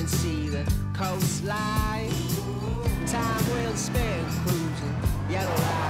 and see the coastline. Time well spent cruising, yellow light.